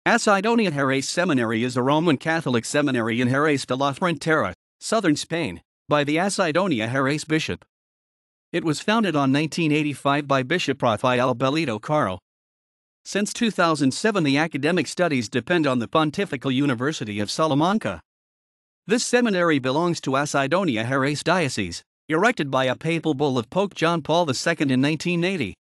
Asidonia-Jerez Seminary is a Roman Catholic seminary in Jerez de la Frontera, southern Spain, by the Asidonia-Jerez bishop. It was founded on 1985 by Bishop Rafael Bellido Caro. Since 2007, the academic studies depend on the Pontifical University of Salamanca. This seminary belongs to Asidonia-Jerez Diocese, erected by a papal bull of Pope John Paul II in 1980.